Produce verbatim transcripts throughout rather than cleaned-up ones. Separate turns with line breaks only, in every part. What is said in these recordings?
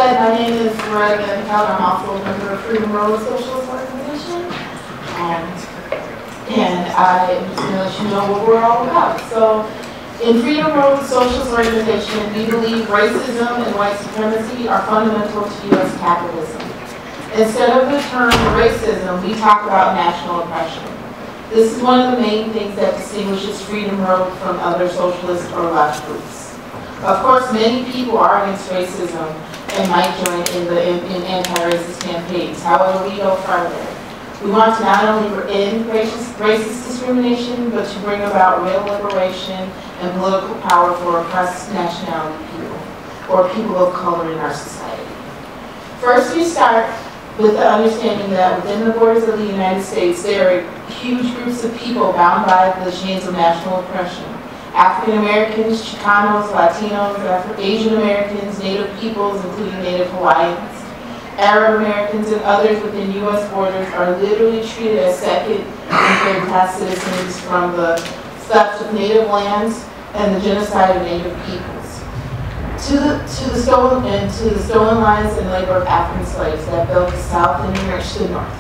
said, my name is Loretta Held. I'm also a member of Freedom Road Socialist Organization. Um, and I am just going to let you know what we're all about. So, in Freedom Road Socialist Organization, we believe racism and white supremacy are fundamental to U S capitalism. Instead of the term racism, we talk about national oppression. This is one of the main things that distinguishes Freedom Road from other socialist or left groups. Of course, many people are against racism and might join in the in, in anti-racist campaigns. However, we go further. We want to not only end racist, racist discrimination, but to bring about real liberation and political power for oppressed nationality people, or people of color in our society. First, we start with the understanding that within the borders of the United States, there are huge groups of people bound by the chains of national oppression. African Americans, Chicanos, Latinos, Asian Americans, Native peoples, including Native Hawaiians, Arab Americans, and others within U S borders are literally treated as second and third class citizens from the theft of native lands and the genocide of Native peoples. To the, to the stolen and to the stolen lives and labor of African slaves that built the South and enriched the North.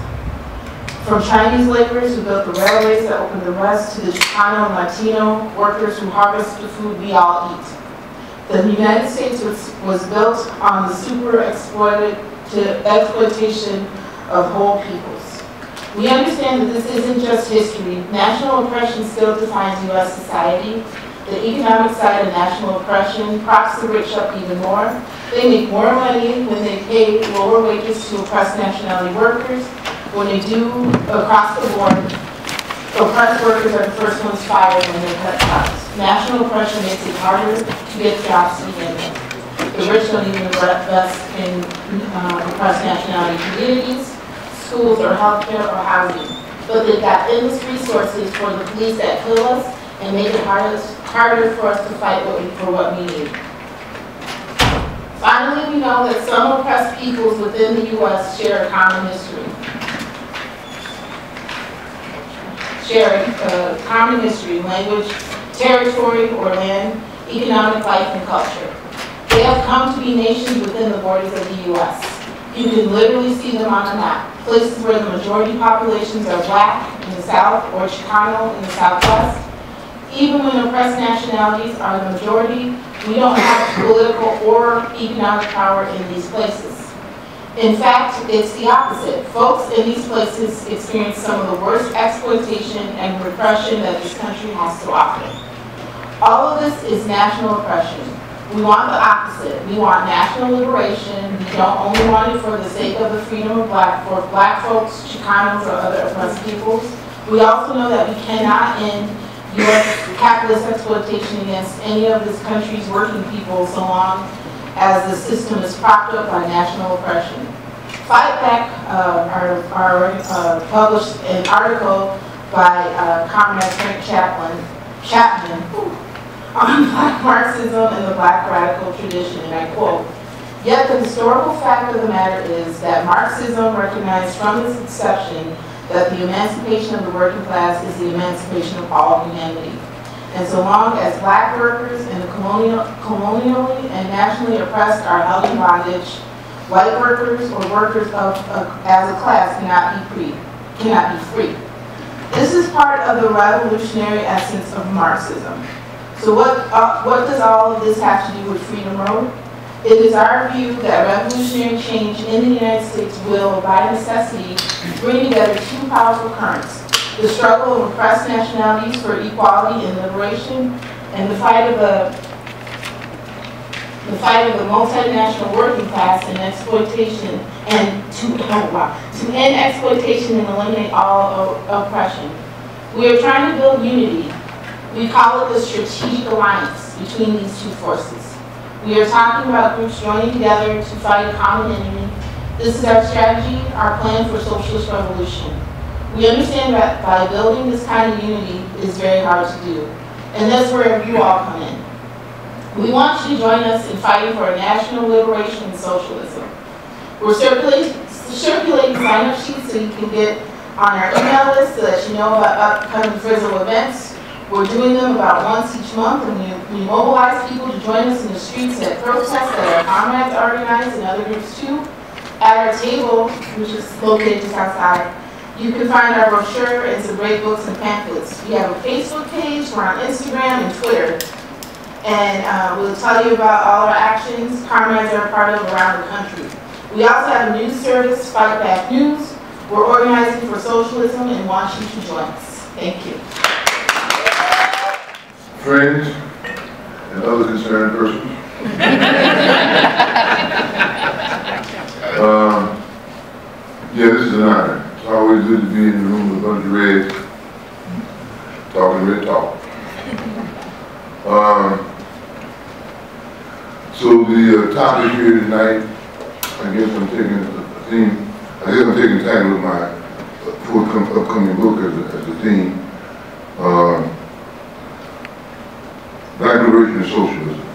From Chinese laborers who built the railways that opened the West, to the Chicano and Latino workers who harvest the food we all eat. The United States was, was built on the super exploited to exploitation of whole peoples. We understand that this isn't just history. National oppression still defines U S society. The economic side of national oppression props the rich up even more. They make more money when they pay lower wages to oppressed nationality workers. When they do across the board, oppressed workers are the first ones fired when they cut jobs. National oppression makes it harder to get jobs to begin with. The rich don't even invest in uh, oppressed nationality communities, schools, or healthcare, or housing. But they've got endless resources for the police that kill us and make it harder, harder for us to fight what we, for what we need. Finally, we know that some oppressed peoples within the U S share a common history. Share a common history, language, territory, or land, economic life, and culture. They have come to be nations within the borders of the U S You can literally see them on a map. Places where the majority populations are black in the South or Chicano in the Southwest. Even when oppressed nationalities are the majority, we don't have political or economic power in these places. In fact, it's the opposite. Folks in these places experience some of the worst exploitation and repression that this country has to offer. All of this is national oppression. We want the opposite. We want national liberation. We don't only want it for the sake of the freedom of black, for black folks, Chicanos, or other oppressed peoples. We also know that we cannot end U S capitalist exploitation against any of this country's working people so long as the system is propped up by national oppression. Fight Back uh, are, are uh, published an article by uh, Comrade Frank Chapman, Chapman whew, on Black Marxism and the Black radical tradition, and I quote, "Yet the historical fact of the matter is that Marxism recognized from its inception that the emancipation of the working class is the emancipation of all humanity. And so long as black workers and the colonial, colonially and nationally oppressed are held in bondage, white workers or workers of, of, as a class cannot be free. Cannot be free. This is part of the revolutionary essence of Marxism. So what, uh, what does all of this have to do with Freedom Road? It is our view that revolutionary change in the United States will, by necessity, bring together two powerful currents: the struggle of oppressed nationalities for equality and liberation, and the fight of the the fight of the multinational working class and exploitation, and to oh wow, to end exploitation and eliminate all oppression. We are trying to build unity. We call it the strategic alliance between these two forces. We are talking about groups joining together to fight a common enemy. This is our strategy, our plan for socialist revolution. We understand that by building this kind of unity is very hard to do, and that's where you all come in. We want you to join us in fighting for a national liberation and socialism. We're circulating, circulating sign-up sheets so you can get on our email list so that you know about upcoming F R S O events. We're doing them about once each month, and we, we mobilize people to join us in the streets at protests that our comrades organize and other groups too. At our table, which is located just outside, you can find our brochure and some great books and pamphlets. We have a Facebook page, we're on Instagram and Twitter. And uh, we'll tell you about all our actions comrades are a part of around the country. We also have a news service, Fight Back News. We're organizing for socialism and want you to join us. Thank you.
Friends and other concerned persons. um, yeah, this is an honor. It's always good to be in the room with a bunch of reds talking red talk. Um, so the uh, topic here tonight, I guess I'm taking a theme, I guess I'm taking the title of my forthcoming upcoming book as a, as a theme. Uh, Black Liberation and Socialism.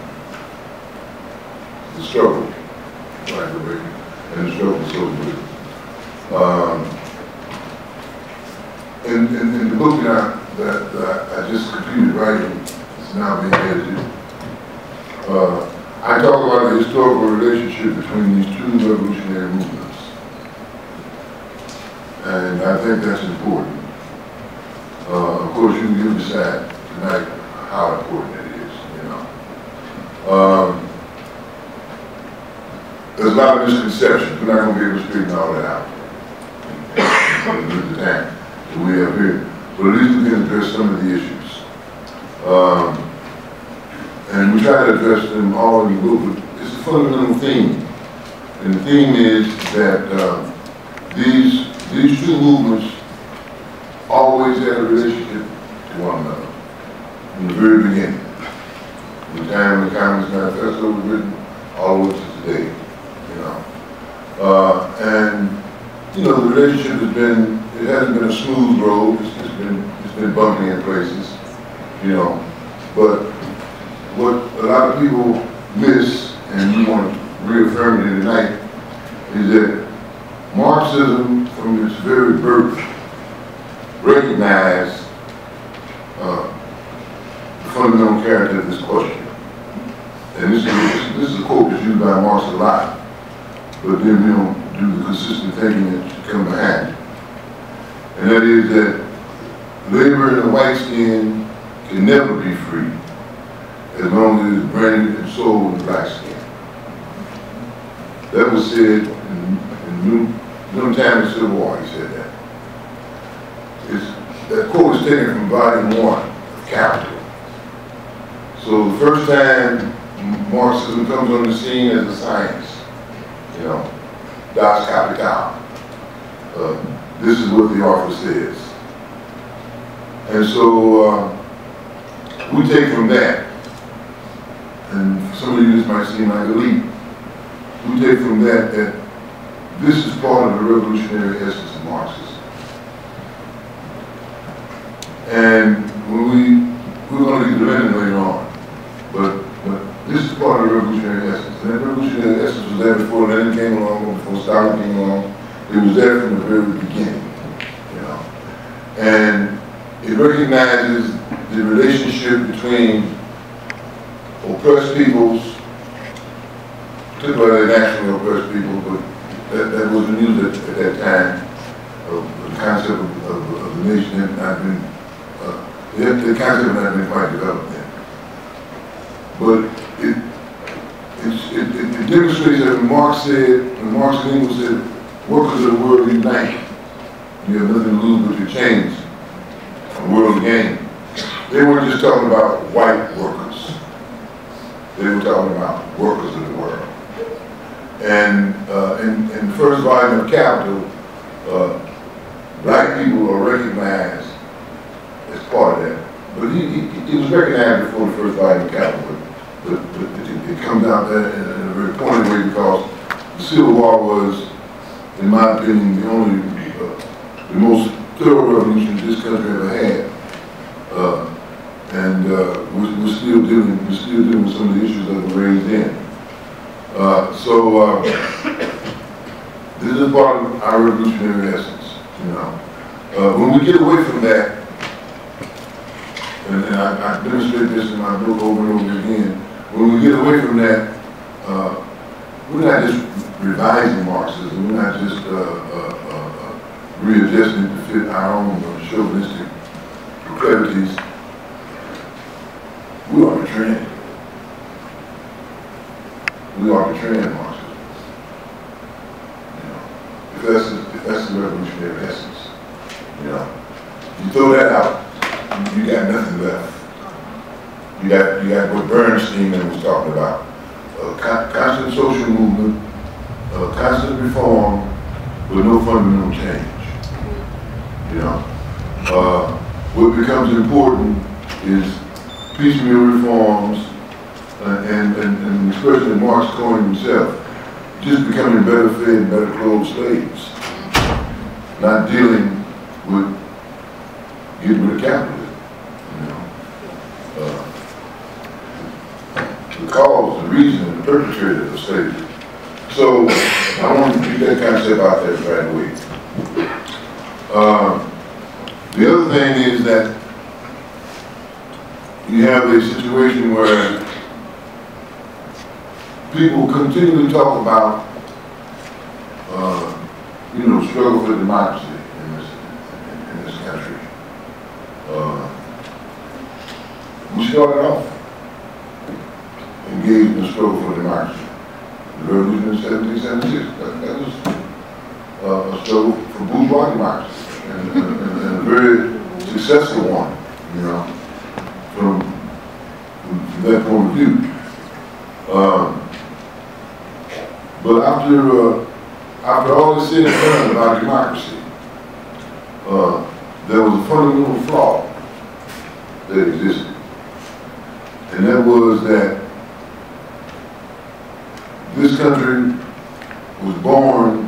The struggle for Black Liberation and the struggle for socialism. Um, in, in, in the book that I, that, that I just completed writing, it's now being edited, uh, I talk about the historical relationship between these two revolutionary movements. And I think that's important. Uh, of course, you, you decide tonight how important it is, you know. Um, there's a lot of misconceptions. We're not going to be able to straighten all that out with the time that we have here. But at least we can address some of the issues. Um, and we try to address them all in the book, but it's a fundamental theme. And the theme is that uh, these, these two movements always had a relationship to one another from the very beginning. From the time when the Communist Manifesto was written all the way to today, you know. Uh, and, you know, the relationship has been, it hasn't been a smooth road, it's, it's been, it's been bumpy in places, you know. But what a lot of people miss, and we want to reaffirm it tonight, is that Marxism, from its very birth, recognized uh, the fundamental character of this question. And this is, this is a quote that's used by Marx a lot, but then we don't do the consistent thinking that should come behind it. And that is that labor in the white skin can never be free as long as it's branded and sold in black skin. That was said in, in no time in the Civil War, he said that. It's, that quote is taken from volume one of Capital. So the first time Marxism comes on the scene as a science, you know, Das Kapital. Uh, this is what the author says. And so uh, we take from that, and for some of you this might seem like a leap, we take from that that this is part of the revolutionary essence of Marxism. And when we, we're going to get to Lenin later on, but, but this is part of the revolutionary essence. And that revolutionary essence was there before Lenin came along, before Stalin came along. It was there from the very beginning, you know. And it recognizes the relationship between oppressed peoples, particularly nationally oppressed people, but that, that wasn't used at, at that time. Uh, the concept of, of, of the nation had not been, uh, the, the concept had not been quite developed then. But it, it, it, it, it demonstrates that when Marx said, when Marx and Engels said, workers of the world unite, you have nothing to lose but your chains, a world game. They weren't just talking about white workers. They were talking about workers of the world. And uh, in, in the first volume of Capital, uh, black people are recognized as part of that. But he, he, he was recognized before the first volume of Capital, but, but, but it, it comes out there in, in a very pointed way because the Civil War was, in my opinion, the only, uh, the most thorough revolution this country ever had. Uh, and uh, we're, we're still dealing, we're still dealing with some of the issues that were raised then. Uh, so uh, this is part of our revolutionary essence, you know. Uh, when we get away from that and, and I, I demonstrate this in my book over and over again, when we get away from that, uh, we're not just revising Marxism, we're not just uh, uh, uh, readjusting to fit our own uh, chauvinistic proclivities. We are the trend. We are the trend Marxism. You know, if that's the, if that's the revolutionary essence, you know, you throw that out, you, you got nothing left. You got you got what Bernstein was talking about: a con constant social movement, a constant reform, with no fundamental change. You know, uh, what becomes important is piecemeal reforms, uh, and, and, and especially Marx coined himself, just becoming better fed and better clothed slaves, not dealing with getting rid of capitalism. You know, uh, the cause, the reason, and the perpetrator of slavery. So I want to get that concept out there right away. Uh, the other thing is that you have a situation where people continually talk about, uh, you know, struggle for democracy in this, in, in this country. Uh, we started off engaged in the struggle for democracy. The revolution in seventeen seventy-six, that, that was uh, a struggle for bourgeois democracy, and, and, and a very successful one, you know, from, from that point of view. Um, but after, uh, after all this said and done about democracy, uh, there was a fundamental flaw that existed, and that was that this country was born,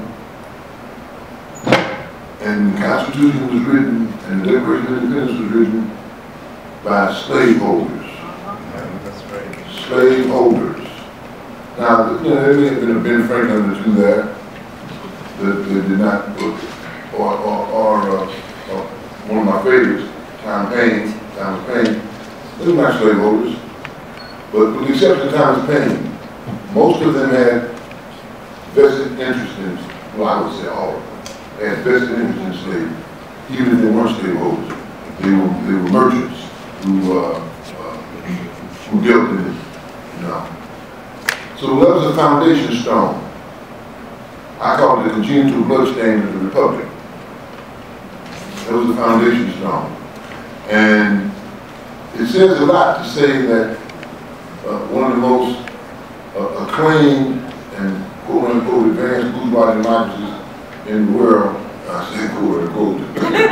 and the Constitution was written, and the Declaration of Independence was written by slaveholders.
That's right.
Slaveholders. Now, you know, there may have been a Ben Franklin or two there that, that did not, or, or, or uh, uh, one of my favorites, Thomas Paine, Thomas Paine, they were not slaveholders, but with the exception of Thomas Paine, most of them had vested interest in, well, I would say all of them, they had vested interest in slavery, even if they weren't slaveholders. They were, they were merchants who, uh, uh, who dealt in it, you know. So that was a foundation stone. I call it the congenital bloodstain of the Republic. That was the foundation stone. And it says a lot to say that uh, one of the most uh, acclaimed and quote-unquote advanced bourgeois democracies in the world, I say quote-unquote,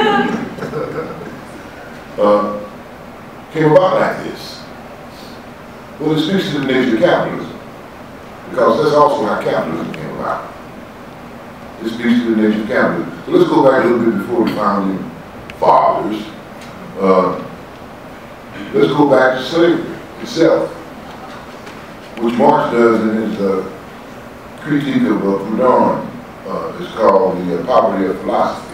uh, came about like this. Well, it speaks to the nature of capitalism, because that's also how capitalism came about. It speaks to the nature of capitalism. So let's go back a little bit before the founding fathers. Uh, let's go back to slavery itself, which Marx does in his uh, critique of uh, Proudhon. Uh, it's called the uh, Poverty of Philosophy.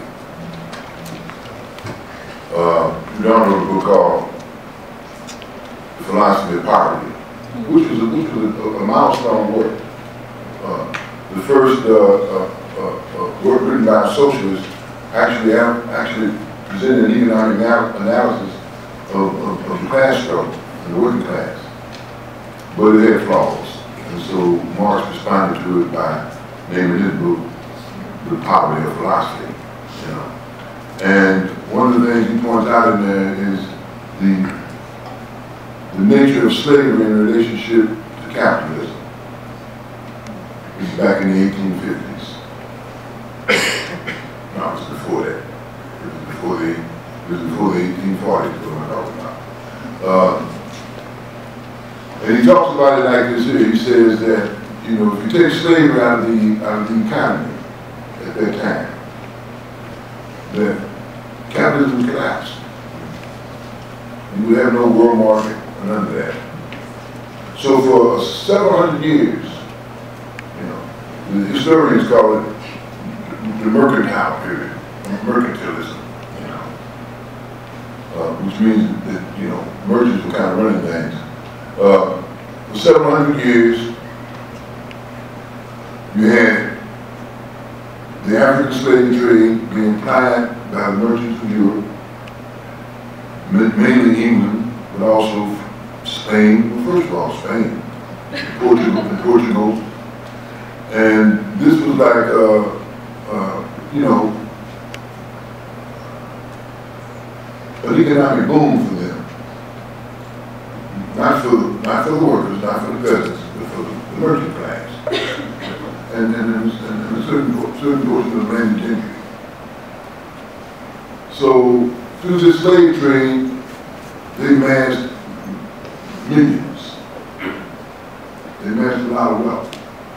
Uh, Proudhon wrote a book called The Philosophy of Poverty, which was a, which was a, a milestone work. Uh, the first uh, uh, uh, uh, work written by a socialist actually actually presented an economic anal analysis of, of, of the class struggle and the working class, but it had flaws, and so Marx responded to it by naming his book The Poverty of Philosophy. You know, and one of the things he points out in there is the the nature of slavery in relationship to capitalism. It's back in the eighteen fifties. No, it was before that. It was before the, it was before the eighteen forties, is what I'm talking about. Uh, and he talks about it like this here. He says that, you know, if you take slavery out of the, out of the economy at that time, that capitalism collapsed. You would have no world market, none of that. So for several hundred years, you know, the historians call it the mercantile period, mercantilism, you know. uh, which means that, you know, merchants were kind of running things. Uh, for several hundred years, you had the African slave trade being plied by the merchants of Europe, mainly England, but also Spain. Well, first of all, Spain, Portugal, and Portugal. And this was like, uh, uh, you know, an economic boom for them. Not for, not for the workers, not for the peasants, but for the merchant class. And, and, and, and a certain, certain portion of the land gentry. So, through this slave trade, they amassed millions. They amassed a lot of wealth.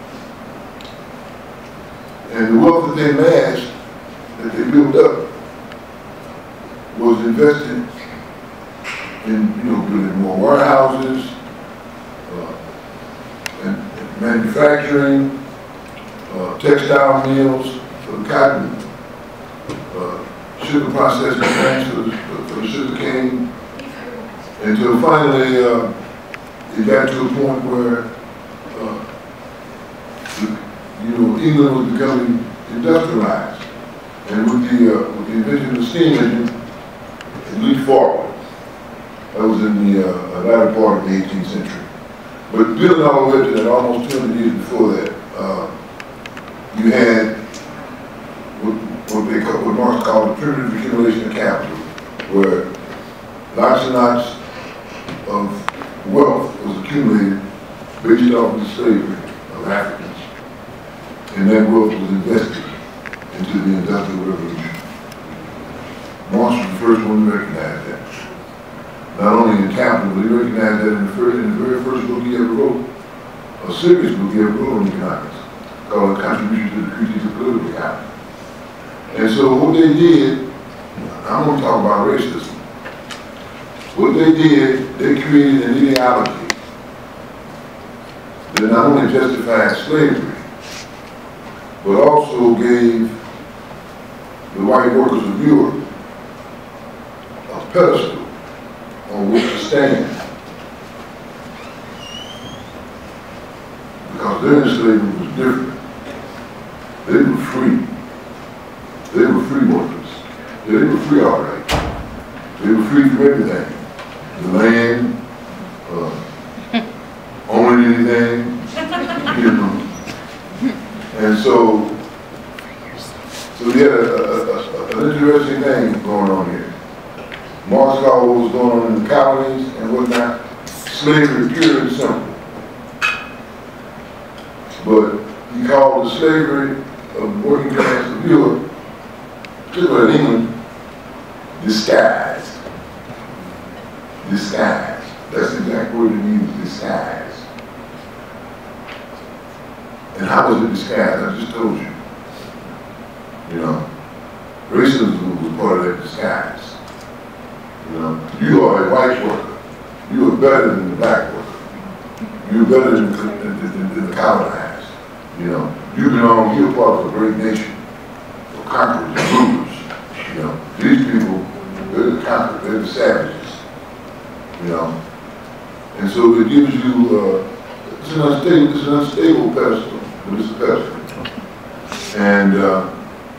And the wealth that they amassed, that they built up, was invested in, you know, building more warehouses, uh, and, and manufacturing, uh, textile mills for the cotton, uh, sugar processing plants for the, for the sugar cane, until finally uh, it got to a point where uh, the, you know, England was becoming industrialized, and with the uh, with the invention of the steam engine, it leaped forward. That was in the uh, latter part of the eighteenth century. But building all the way to that, almost two hundred years before that, uh, you had what, what they call, what Marx called the primitive accumulation of capital, where lots and lots of wealth was accumulated based off of the slavery of Africans, and that wealth was invested into the Industrial Revolution. Marx was the first one to recognize that. Not only in capital, but he recognized that in the, first, in the very first book he ever wrote, a serious book he ever wrote on economics, called A Contribution to the Critique of Political Economy. And so what they did, I'm going to talk about racism. What they did, they created an ideology that not only justified slavery, but also gave the white workers of Europe a pedestal on which to stand. Because their enslavement was different. They were free. They were free workers. Yeah, they were free all right. They were free from everything. The land, uh, owning anything, you know. And so, so we had a, a, a, an interesting thing going on here. Marx called what was going on in the colonies and whatnot, slavery pure and simple. But he called the slavery of the working class of Europe, particularly in England, disguised. Disguised. That's the exact word it means, disguised. And how was it disguised? I just told you. You know, racism was part of that disguise. You know, you are a white worker. You are better than the black worker. You are better than the, than, than, than the colonized. You know, you belong, you're part of a great nation of conquerors and rulers. You know, these people, they're the conquerors, they're the savages. You know, and so it gives you, uh, it's an unstable, it's an unstable pedestal, but it's a pedestal. And uh,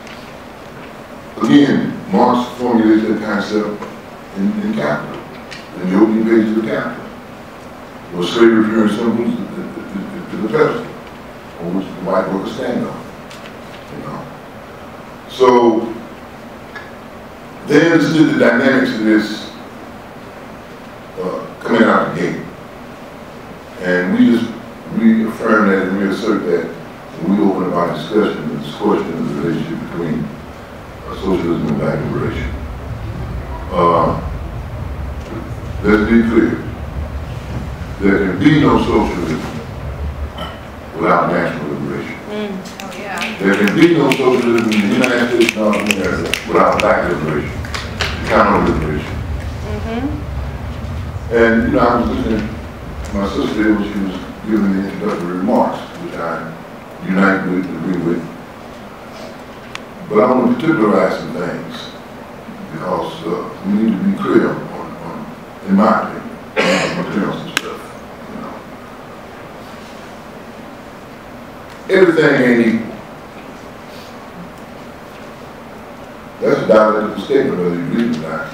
again, Marx formulates that concept in, in Capital, in the opening page of the Capital. Well, slavery pure and simple is the, the, the, the, the pedestal on which the white workers stand on. You know. So they understood the dynamics of this uh, coming out the gate. And we just reaffirm that and reassert that when we open up our discussion, the discussion of the relationship between uh, socialism and black liberation. Uh, let's be clear. There can be no socialism without national liberation.
Mm. Oh, yeah.
There can be no socialism in the United States of North America without black liberation, counter liberation.
Mm-hmm.
And, you know, I was listening to my sister when she was giving the introductory remarks, which I unite with and agree with. But I want to particularize some things. because uh, we need to be clear on, on in my opinion, we need to be clear on some stuff, you know. Everything ain't equal. That's a dialectical statement, whether you believe it or not.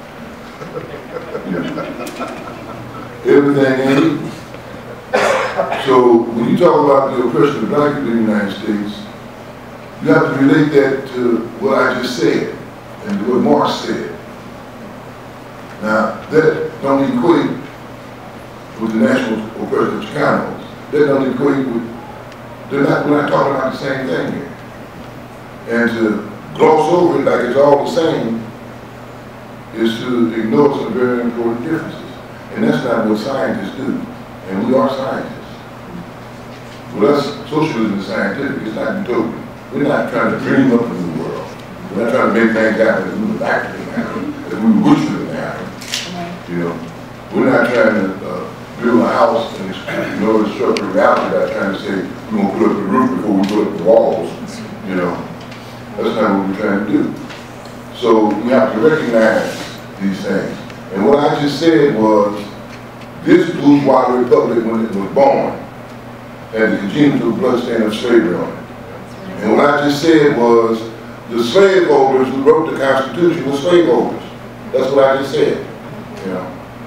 Yeah. Everything ain't equal. So when you talk about the oppression of black people in the United States, you have to relate that to what I just said and what Marx said. Now, that don't equate with the national oppression of Chicanos. That don't equate with, they're not, we're not talking about the same thing here. And to gloss over it like it's all the same is to ignore some very important differences. And that's not what scientists do. And we are scientists. With us, socialism is scientific, it's not utopian. We're not trying to dream up a new world. We're not trying to make things happen as we would like them to happen, as we wish them to happen. You know, we're not trying to uh, build a house and in order to structure reality by trying to say we're going to put up the roof before we put up the walls. You know, that's not what we're trying to do. So we have to recognize these things. And what I just said was, this bourgeois republic, when it was born, had the congenital bloodstain of slavery on it. And what I just said was, the slaveholders who wrote the Constitution were slaveholders. That's what I just said. You know.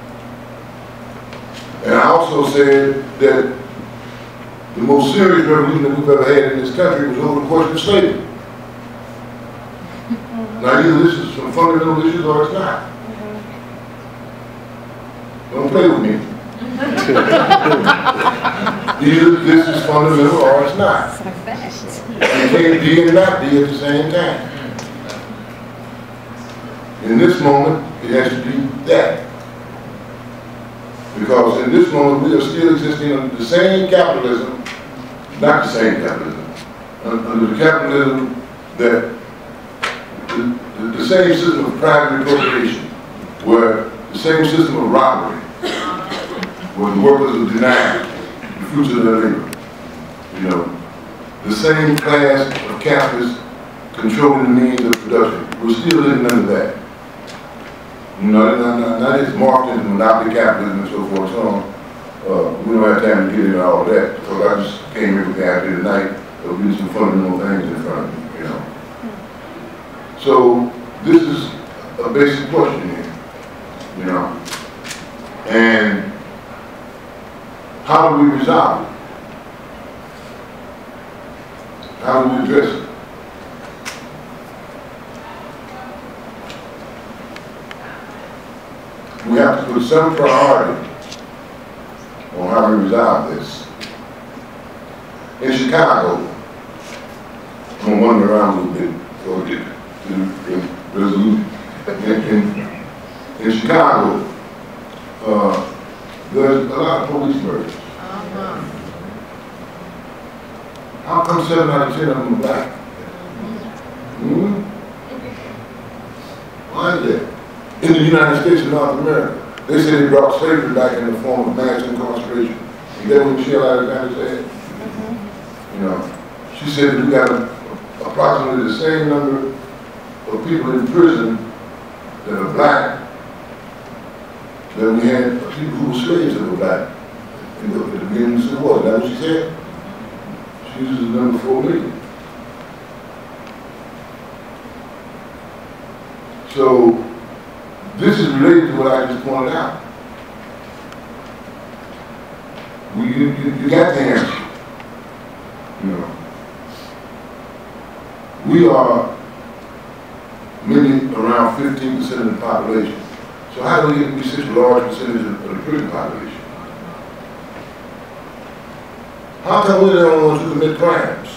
And I also said that the most serious revolution that we've ever had in this country was over the question of slavery. Now either this is some fundamental issues or it's not. Don't play with me. Either this is fundamental or it's not. It can't be and not be at the same time. In this moment, it has to be that. Because in this moment, we are still existing under the same capitalism, not the same capitalism, under the capitalism that, the, the, the same system of private appropriation, where the same system of robbery, where the workers are denied the fruits of their labor. You know, the same class of capitalists controlling the means of production. We're still living under that. You know, not, not, not it's morphed into monopoly capitalism and so forth and so on. Uh, we don't have time to get into all of that, because I just came here with the idea tonight of getting some fundamental things in front of me, you know. So, this is a basic question here, you know. And how do we resolve it? How do we address it? We have to put some priority on how we resolve this. In Chicago, I'm going to wander around a little bit before we get to the resolution. In, in, in Chicago, uh, there's a lot of police murders. Uh-huh. How come seven out of ten of them are black? Mm-hmm. Why is that? In the United States of North America, they say they brought slavery back in the form of mass incarceration. Is that what Michelle Alexander said? Mm-hmm. You know, she said that we got a, approximately the same number of people in prison that are black than we had people who were slaves that were black in the, at the beginning of the Civil War. Is that what she said? She uses the number four million. So, this is related to what I just pointed out. We, you, you, you got the answer. You know, we are maybe around fifteen percent of the population. So how do we get to be such a large percentage of, of the prison population? How come we're the only ones who commit crimes?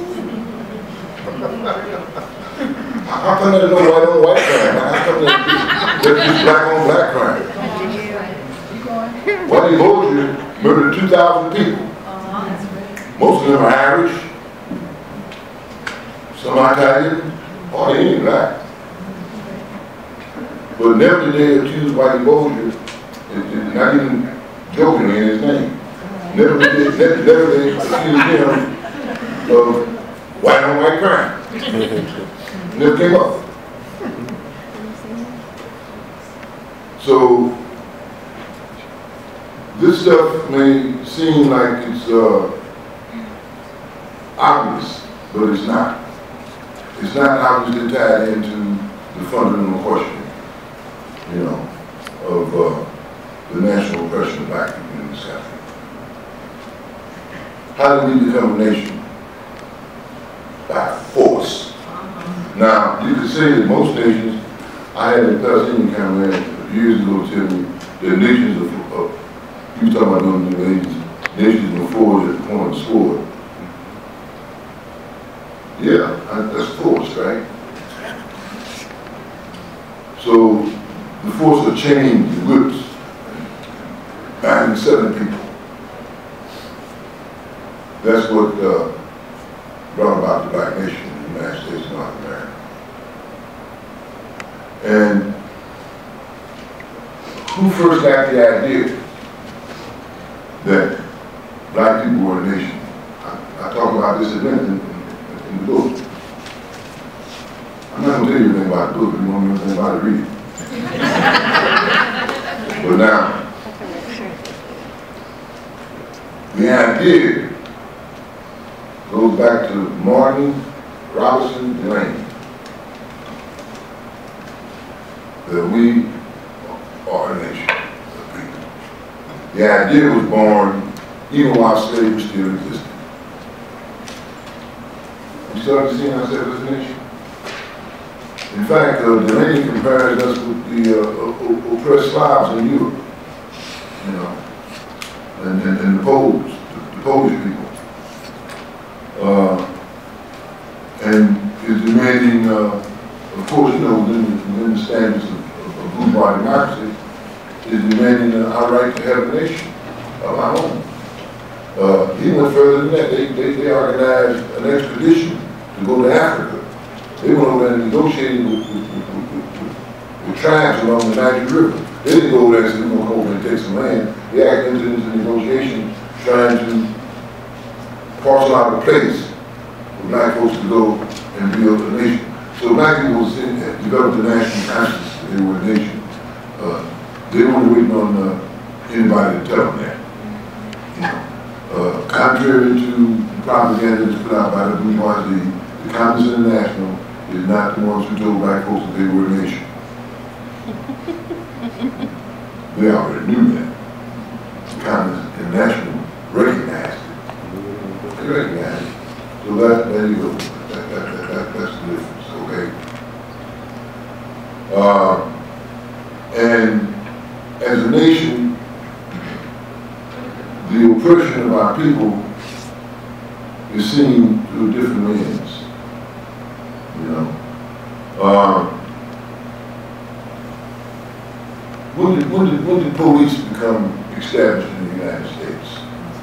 How come there's no white on white crime? How come there's just black on black crime? Whitey Bulger murdered two thousand people. Most of them are Irish, some Italian, hardly any black. But never did they accuse Whitey Bulger, not even jokingly in his name. Never did they, never, never they accused him of white on white crime. Never came up. So this stuff may seem like it's uh, obvious, but it's not. It's not obviously tied into the fundamental question, you know, of uh, the national oppression of black people in this country. How do we become a nation? By force. Now, you could say that most nations, I had a Palestinian cameraman years ago tell me that nations of, of you talking about them the nations, nations were forged at the point of the sword. Yeah, that's force, right? So the force of chains and whips, binding seven people. That's what uh, brought about the black nation in the United States of North America. And who first got the idea that black people were a nation? I, I talk about this event in, in, in the book. I'm not going to tell you anything about the book if you want to know anything about it, read it. But now, the idea goes back to Martin, Robinson, and Lane. That we are a nation of people. The idea was born even while slavery still existed. We started seeing ourselves as a nation. In fact, uh, Delaney compares us with the uh, oppressed Slavs in Europe, you know, and, and, and the Poles, the, the Polish people. Uh, and is demanding, uh, of course, you know, within, within the standards of, of, of bourgeois democracy, is demanding uh, our right to have a nation of our own. Uh, he went further than that. They, they, they organized an expedition to go to Africa. They went over there and negotiated with, with, with, with, with, with tribes along the Niger River. They didn't go over there and say, we're going to come over and take some land. They actually entered into negotiation trying to parcel out a place for black folks to go and build a nation. So black people developed a national consciousness that they were a nation. Uh, they weren't waiting on uh, anybody to tell them that. You know, uh, contrary to the propaganda that's put out by the bourgeoisie, the Communist International is not the ones who told black folks that they were a nation. They already knew that. The Communist International recognized it. They recognized it. So that, there you go. That, that, that, that, that's the difference, okay? Uh, and as a nation, the oppression of our people is seen through different lens. You know, uh, when did, when did when did police become established in the United States?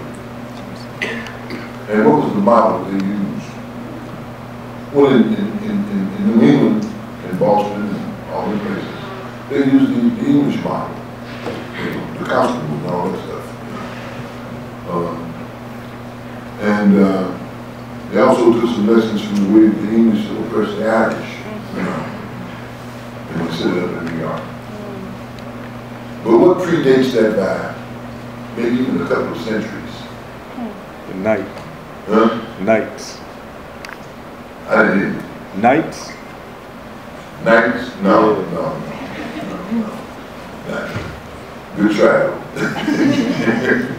And what was the model they used? Well, in, in, in, in New England, in Boston, and all these places, they used the, the English model, you know, the constable and all that stuff. Uh, and uh, they also took some lessons from the way the English oppressed the Irish, you know, and they set it up in New York. But what predates that by maybe even a couple of centuries?
The night.
Huh?
Knights.
I didn't hear you.
Knights?
Knights? No, no, no, no, no. Not. Good try.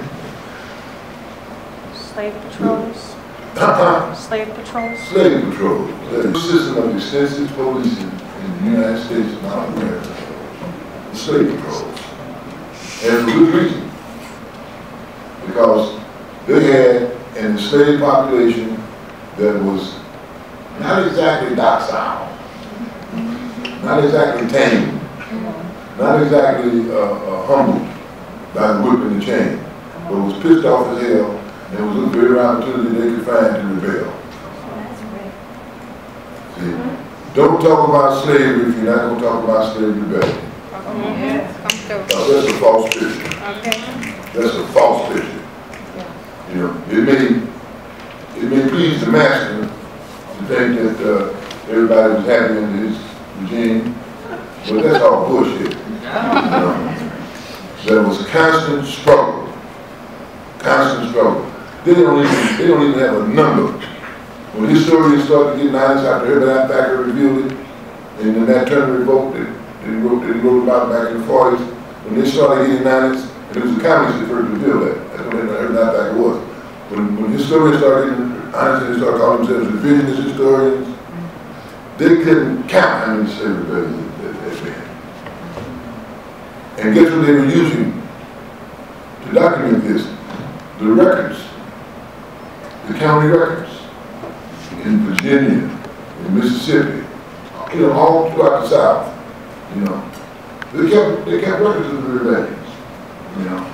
Slave patrols?
Uh-huh.
Slave patrols?
Slave patrols. The system of extensive policing in the United States of North America. The slave patrols. And for good reason. Because they had an enslaved population that was not exactly docile, not exactly tame, not exactly uh, uh, humbled by the whip and the chain, but was pissed off as hell and was looking for every opportunity they could find to rebel. See, don't talk about slavery if you're not going to talk about slave rebellion.
Mm-hmm.
Uh, that's a false picture.
Okay.
That's a false picture. You know, it may it may please the master to think that uh, everybody was happy in his regime, but that's all bullshit. know, there was a constant struggle, constant struggle. They don't even, they don't even have a number. When historians started getting honest after Herbert Thacker revealed it, and in that term revolt that they wrote, they wrote about back in the forties, when they started getting honest, and it was the communists that first revealed that. That's what Herbert Thacker was. When, when historians started getting honest, they started calling themselves revisionist historians, they couldn't count how many slave rebellions there's been. And guess what they were using to document this? The records, the county records in Virginia, in Mississippi, you know, all throughout the South, you know. They kept, they kept records of the rebellions, you know.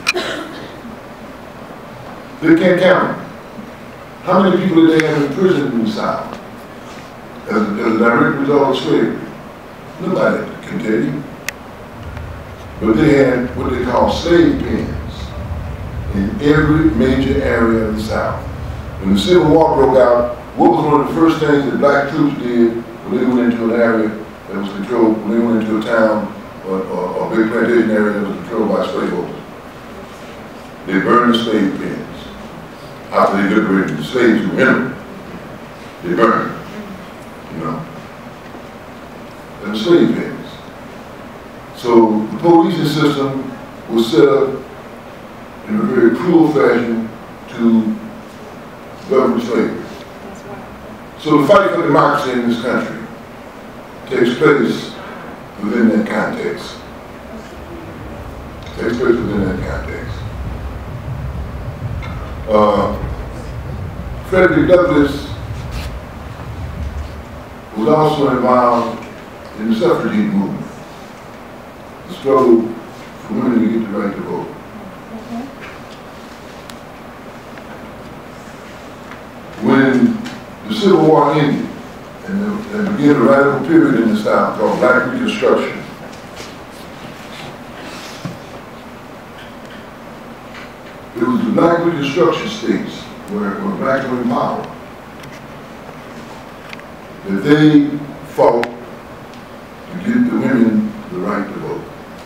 They can't count them. How many people did they have imprisoned in the South as, as a direct result of slavery? Nobody can tell you. But they had what they call slave pens in every major area of the South. When the Civil War broke out, what was one of the first things that black troops did when they went into an area that was controlled, when they went into a town or, or, or a big plantation area that was controlled by slaveholders? They burned the slave pens. After they liberated the slaves who were in them, they burned them, you know. And the slave pens. So the policing system was set up in a very cruel fashion to govern slavery. So the fight for democracy in this country takes place within that context. Takes place within that context. Uh, Frederick Douglass was also involved in the suffragette movement, the struggle for women to get the right to vote. When the Civil War ended, and there began a radical period in the South called Black Reconstruction, it was the Black Reconstruction states where, where blacks were in power that they fought to get the women the right to vote.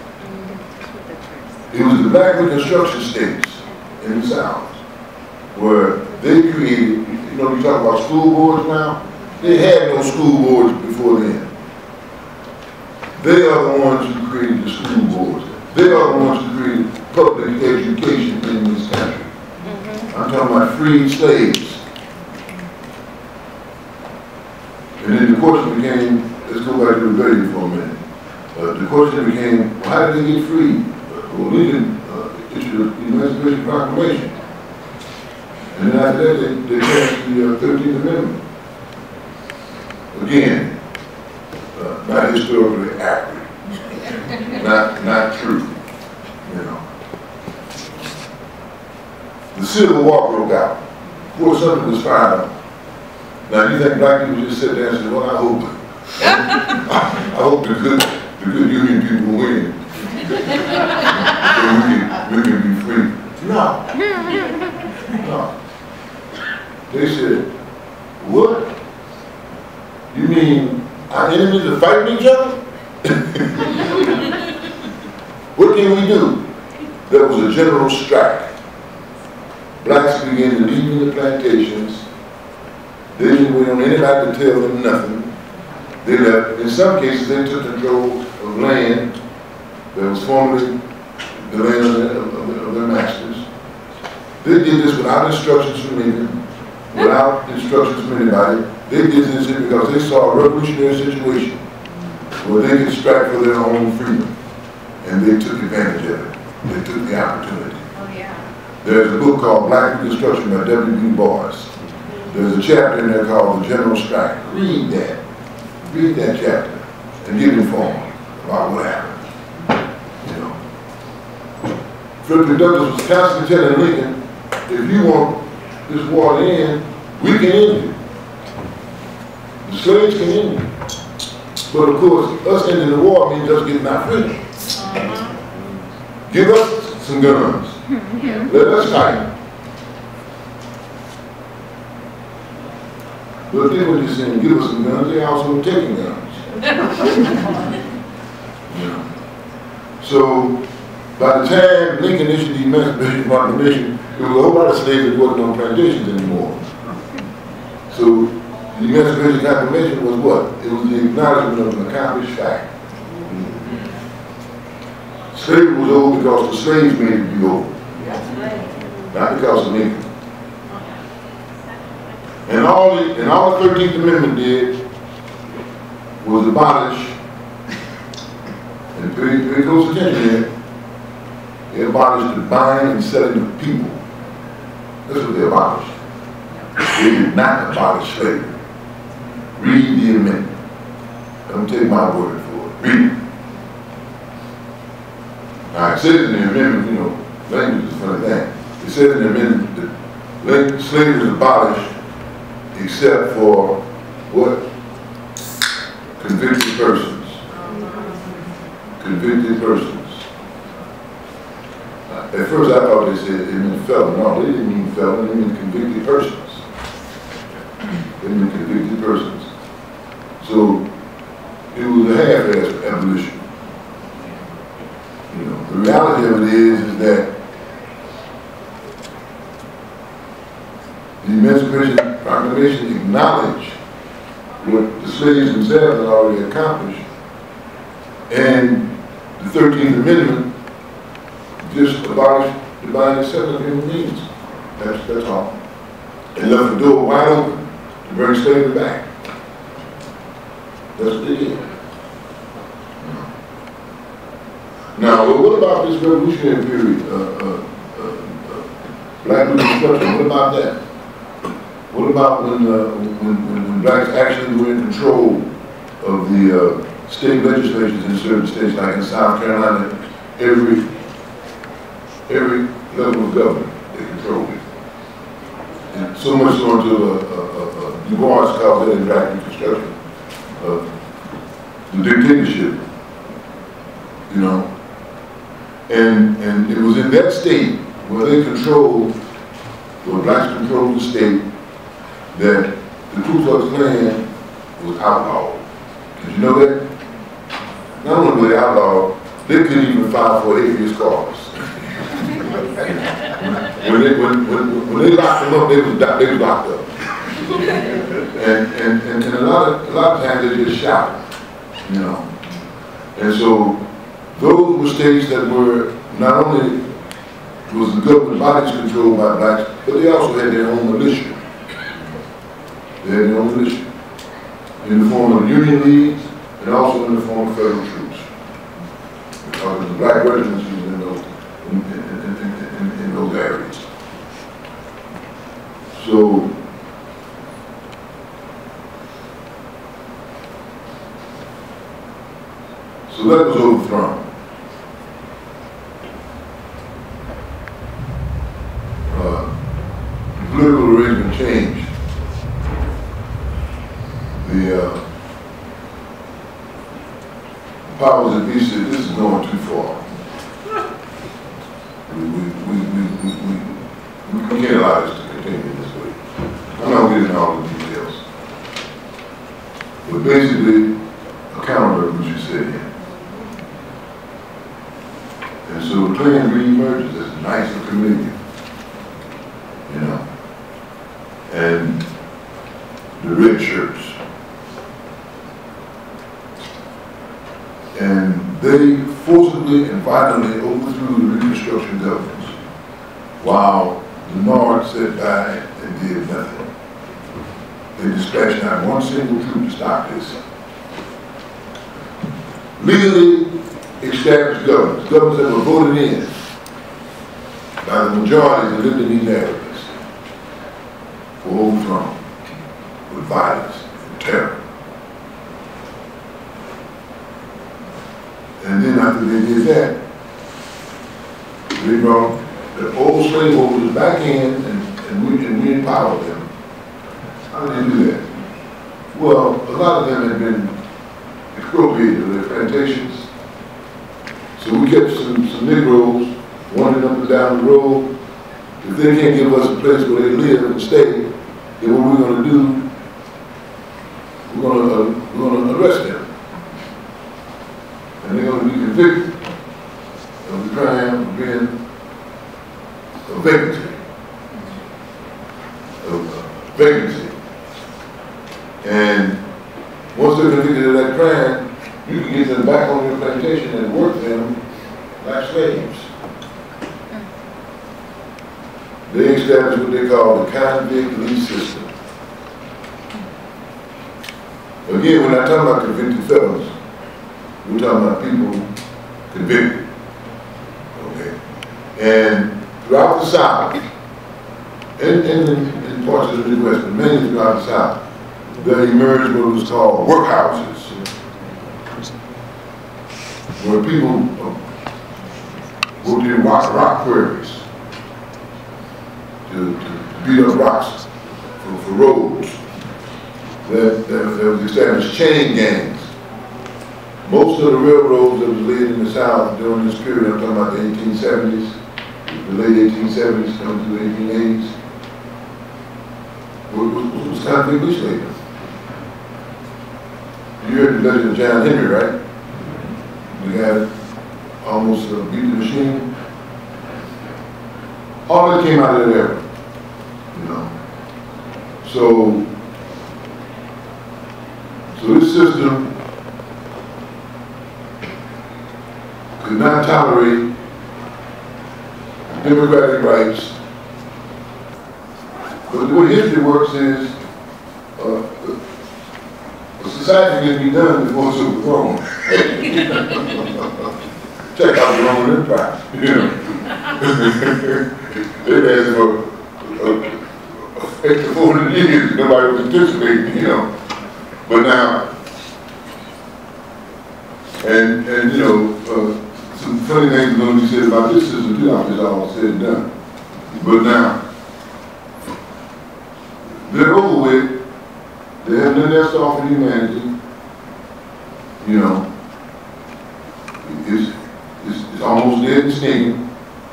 It was the Black Reconstruction states in the South where they created, you know, you talk about school boards now, they had no school boards before then. They are the ones who created the school boards. They are the ones who created public education in this country. Mm-hmm. I'm talking about freed slaves. And then the question became, let's go back to rebellion for a minute. Uh, the question became, well, how did they get free? Uh, well, Lincoln uh, issued the Emancipation Proclamation. And then after that, they, they passed the uh, thirteenth Amendment. Again, uh, not historically accurate, not, not true, you know. The Civil War broke out. Before something was fired. Now, you think black people just sit there and say, well, I hope, I hope the good, the good Union people win. So we can, we can be free. No. No. They said, what? You mean our enemies are fighting each other? What can we do? There was a general strike. Blacks began to leave in the plantations. They didn't wait on anybody to tell them nothing. They left. In some cases, they took control of land that was formerly the land of their, of their, of their masters. They did this without instructions from Lincoln, without instructions from anybody. They did this because they saw a revolutionary situation where they could strike for their own freedom. And they took advantage of it. They took the opportunity.
Oh, yeah.
There's a book called Black Reconstruction by W B Boyce. There's a chapter in there called The General Strike. Read that. Read that chapter and get informed about what happened. You know. Frederick Douglass was constantly telling Lincoln, if you want this war to end, we can end it. The slaves can end it. But of course, us ending the war means us getting our freedom. Uh-huh. Give us some guns. Let us fight. But they were just saying, give us some guns, they also were taking guns. You know. So by the time Lincoln issued the Emancipation Proclamation, there was a whole lot of slaves that wasn't on plantations anymore. So the Emancipation Proclamation was what? It was the acknowledgement of an accomplished fact. Slavery was over because the slaves made it be over. Not because of Lincoln. And all the, and all the thirteenth Amendment did was abolish, and pay, pay close attention here, they abolished the buying and selling of people. That's what they abolished. They did not abolish slavery. Read the amendment. Don't take my word for it. Read it. Now, it says in the amendment, you know, language is a funny thing. It says in the amendment that slavery is abolished except for what? Convicted persons. Convicted persons. Uh, at first I thought they said it meant felon. No, they didn't mean felon, they mean convicted persons. They mean convicted persons. So it was a half-assed abolition. You know, the reality of it is, is that the Emancipation Proclamation acknowledged what the slaves themselves had already accomplished, and the thirteenth Amendment just abolished the buying and selling of human beings. That's, that's all. And left the door wide open to bring slavery back. That's what they did. Now, what about this revolutionary period, uh, uh, uh, uh, Black Reconstruction? What about that? What about when, uh, when, when, when blacks actually were in control of the uh, state legislatures in certain states, like in South Carolina, every every level of government, they controlled it. And so much so until uh, uh, uh, Du Bois called that in Black Reconstruction, uh, the dictatorship, you know. And, and it was in that state where they controlled, where blacks controlled the state, that the Ku Klux Klan was outlawed. Did you know that? Not only were they outlawed, they couldn't even file for habeas corpus. when, they, when, when, when they locked them up, they was, they was locked up. and, and, and, and a, lot of, a lot of times they just shot, you know. And so those were states that were not only was the government bodies controlled by blacks, but they also had their own militia. They had their own militia in the form of Union leagues and also in the form of federal troops. Because the black regiments was in those, in, in, in, in, in, in those areas. So, so that was overthrown. Uh, the political arrangement changed. The uh, powers that be said, this is going too far. We, we, we, we, we, we, we can't allow this to continue this way. I'm not getting into all the details. But basically, a counter-revolution set in. And so the Klan re-emerges as a nicer community. You know? And the red shirts. And they forcibly and violently overthrew the Reconstruction governments, while the N A A R P R sat by and did nothing. They dispatched not one single troop to stop this. Legally established governments, governments that were voted in by the majority that lived in these areas, were overthrown with violence and terror. And then after they did that, they brought the old slaveholders back in and, and, we, and we empowered them. How did they do that? Well, a lot of them had been expropriated of their plantations. So we kept some, some Negroes wandering up and down the road. If they can't give us a place where they live and stay, then what we're going to do, we're going to, uh, we're going to arrest them. And they're going to be convicted And once they're convicted of that crime, you can get them back on your plantation and work them like slaves. They established what they call the convict lease system. Again, when I talk about convicted felons, we're talking about people convicted. Okay? And throughout the South, and, and in, in parts of the Midwest, but mainly throughout the South, there emerged what was called workhouses, where people uh, worked in rock, rock quarries to, to beat up rocks for, for roads. There, there, there was established chain gangs. Most of the railroads that was laid in the South during this period, I'm talking about the eighteen seventies, the late eighteen seventies, come to the eighteen eighties, was, was, was convict lease labor. You heard the legend of John Henry, right? The guy that almost uh, beat the machine. All that came out of that era, you know. So, so this system could not tolerate democratic rights. But the way history works is, uh, a society can be done before it's overthrown. Check out the Roman Empire, you know. It has for uh, extra four hundred years, nobody was anticipating, you know. But now, and, and you know, uh, some funny things are going to be said about this system too after it's all said and done. But now, they're over with. They have nothing else to offer humanity. You know, it's, it's, it's almost dead and stinking.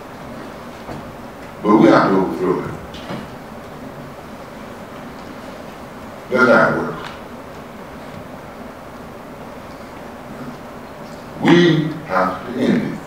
But we have to overthrow it. That's how it works. We have to end it.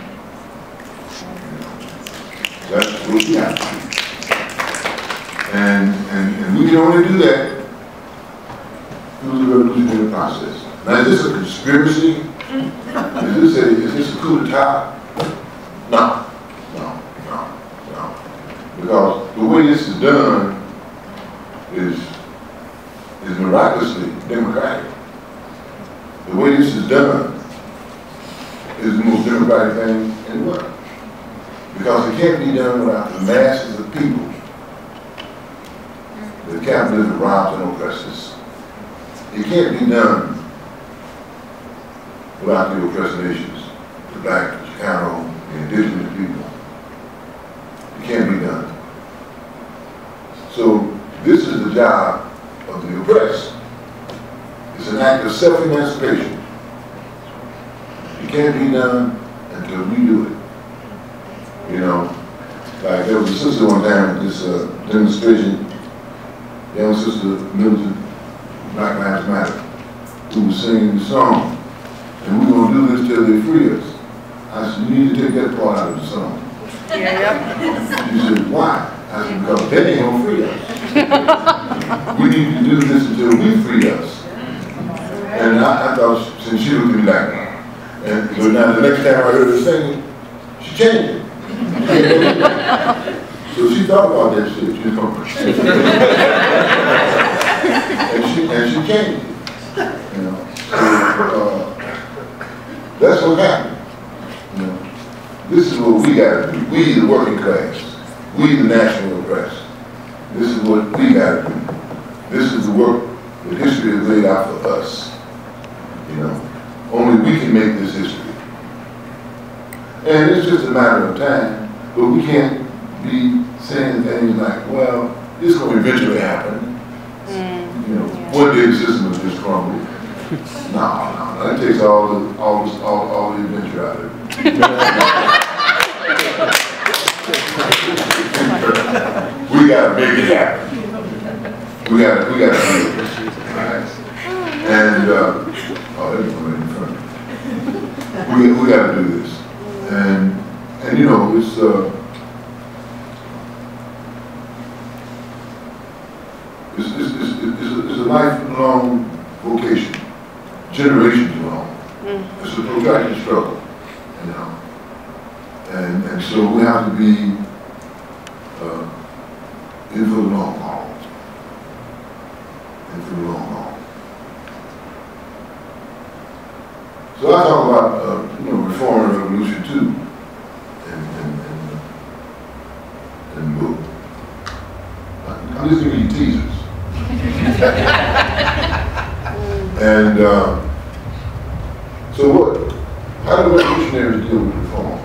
That's what we have to do. And, and, and we can only do that through the revolutionary process. Now, is this a conspiracy? Is this a, is this a coup d'etat? No, no, no, no. Because the way this is done is, is miraculously democratic. The way this is done is the most democratic thing in the world. Because it can't be done without the masses of people that capitalism robs and oppresses. It can't be done without the oppressed nations, the black, the Chicano, the indigenous people. It can't be done. So this is the job of the oppressed. It's an act of self-emancipation. It can't be done until we do it. You know, like there was a sister one time at this uh, demonstration, young sister militant, Black Lives Matter, who was singing the song, and we're going to do this till they free us. I said, you need to take that part out of the song. Yeah. She said, why? I said, because they ain't going to free us. We need to do this until we free us. And I, I thought, since she was in black, and but now the next time I heard her singing, she changed it. So she thought about that shit, you know. and she and she changed it. You know. So uh, that's what happened. You know. This is what we gotta do. We the working class. We the national oppressed. This is what we gotta do. This is the work that history has laid out for us. You know. Only we can make this history. And it's just a matter of time, but we can't be saying things like, well, it's going to eventually happen. Mm, you know, yeah. One day the system will just crumble. No, no, no, that takes all the, all, the, all, all the adventure out of it. We got to make it happen. We got to, we got to do it. Right? And, uh, oh, that's right in front of me. We, we got to do this. And, and you know, it's, uh, it's, it's, it's, it's, it's a lifelong vocation, generations long. It's a protracted struggle, you know. And, and so we have to be uh, in for the long haul. In for the long haul. So I talk about, uh, you know, reform and revolution too, and and and, uh, and book. I'm just giving you teasers. And uh, so what? How do revolutionaries deal with reform?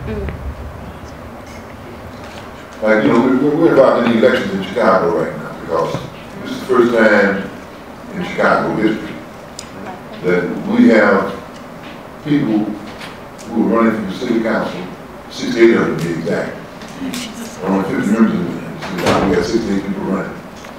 Like, you know, we're, we're about in the elections in Chicago right now because this is the first time in Chicago history that we have people who are running for the city council, sixty-eight of them to be exact. Only fifty members in the city council, we have sixty-eight people running.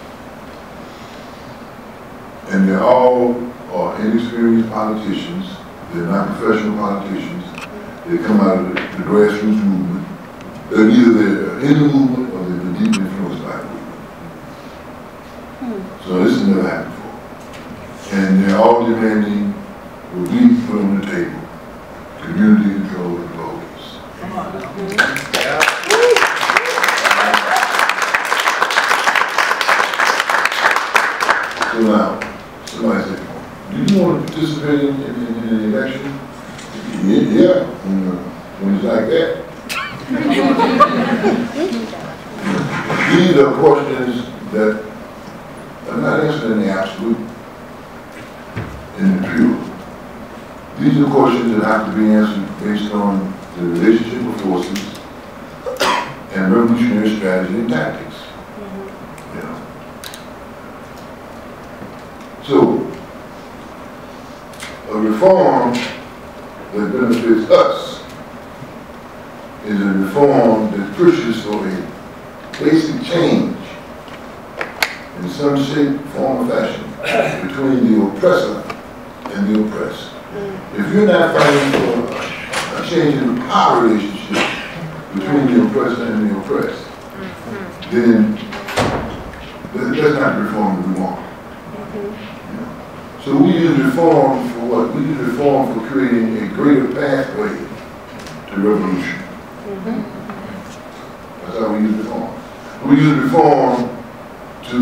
And they're all are inexperienced politicians, they're not professional politicians, they come out of the, the grassroots movement. They're either they're in the movement or they've been deeply influenced by the movement. So this has never happened before. And they're all demanding what we put on the table, community control of the police. So now, somebody said, do you want to participate in, in, in, in an election? Yeah, yeah. When, uh, when it's like that. These are questions that are not answered in the absolute, in the pure. These are questions that have to be answered based on the relationship of forces and revolutionary strategy and tactics. You know. So, a reform that benefits us is a reform that pushes for a basic change in some shape, form, or fashion between the oppressor and the oppressed. If you're not fighting for a change in the power relationship between the oppressor and the oppressed, then that's not the reform that we want. So we use reform for what? We use reform for creating a greater pathway to revolution. Mm-hmm. That's how we use reform. We use reform to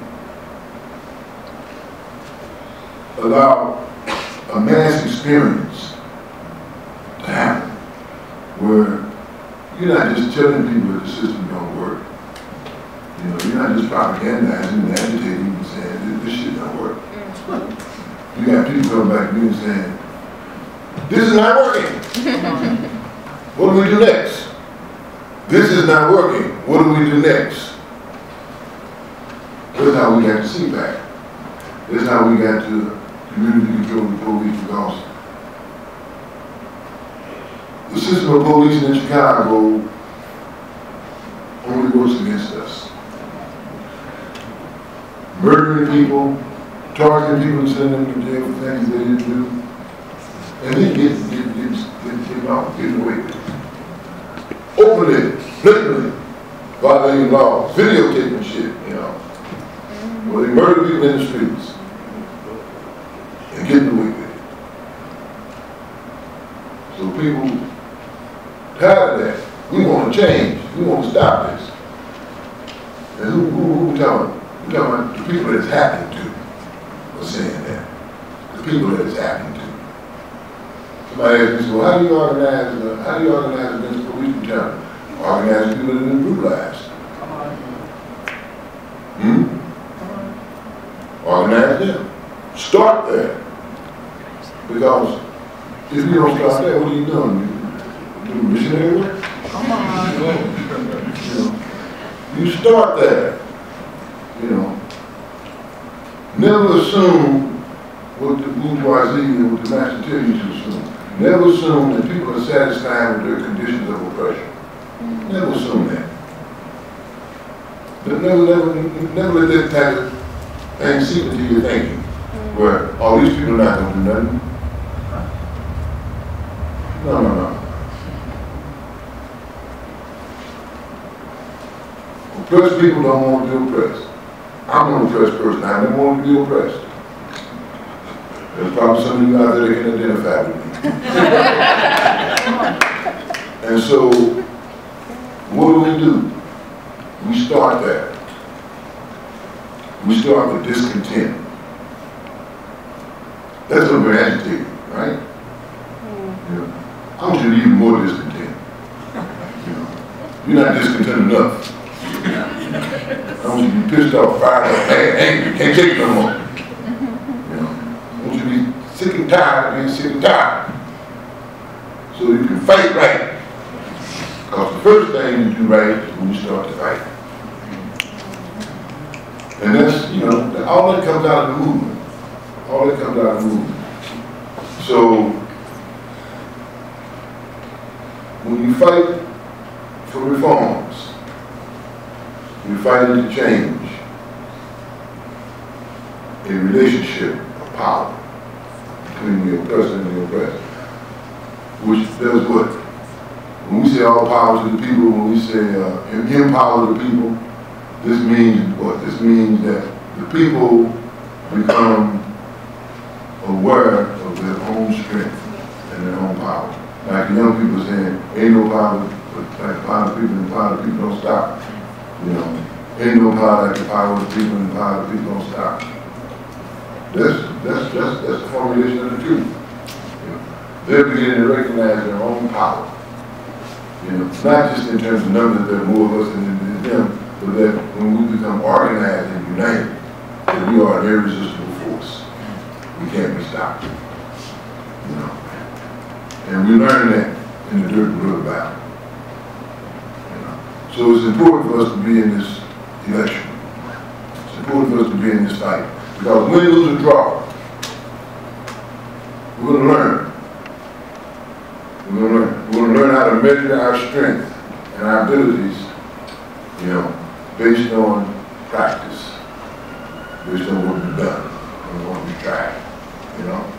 allow a mass experience to happen where you're not just telling people that the system don't work. You know, you're not just propagandizing and agitating and saying this shit don't work. You got people coming back to me and saying, this is not working. What do we do next? This is not working. What do we do next? That's how we got to C PAC. That's how we got to community control the police because the system of policing in Chicago only works against us. Murdering people, targeting people and sending them to jail for things they didn't do, and then get, get, get, get, get out, getting away with it. Openly, blatantly, violating laws, videotaping shit, you know. Well, they murder people in the streets and getting away with it. So people tired of that. We want to change. We want to stop this. And who, who, who we talking? We're talking about the people that it's happening to are saying that. The people that it's happening to. Somebody asked me, so how do you organize, uh, how do you organize against police brutality? Organize people that didn't brutalize. Hmm? Organize them. Start there. Because if you don't start there, what are you doing? You do missionary work? Come on. You know, you start there. You know. Never assume what the bourgeoisie and what the master tell you to assume. Never assume that people are satisfied with their conditions of oppression. Never assume that. But never, never, never let that type of thing seep into your thinking, where all these people are not going to do nothing. No, no, no. Oppressed people don't want to be oppressed. I'm an oppressed person. I never want to be oppressed. There's probably some of you out there that can identify with me. And so, what do we do? We start there. We start with discontent. That's what we're agitating, right? Mm. You know, I want you to be even more discontent. You know, you're not discontent enough. I want you to be pissed off, fired up, mad, angry, can't take it no more. You know, I want you to be sick and tired of being sick and tired. So you can fight right. Because the first thing you do right is when you start to fight. And that's, you know, all that comes out of the movement. All that comes out of the movement. So, when you fight for reforms, you're fighting to change a relationship of power between the oppressor and the oppressed, which does what? When we say all power to the people, when we say uh, empower the people, this means what? This means that the people become aware of their own strength and their own power. Like the young people saying, ain't no power like the power of the people, and the power of the people don't stop. You know, ain't no power like the power of the people, and the power of the people don't stop. That's that's that's that's the formulation of the truth. You know, they're beginning to recognize their own power. You know, not just in terms of numbers, there are more of us than them, but that when we become organized and united, that we are an irresistible force. We can't be stopped. You know. And we learn that in the dirt road battle. You know. So it's important for us to be in this election. It's important for us to be in this fight. Because win, lose, or draw, we're going to learn. We're going to learn. We're going to learn how to measure our strength and our abilities, you know, based on practice, based on what we've done, and what we've tried, you know.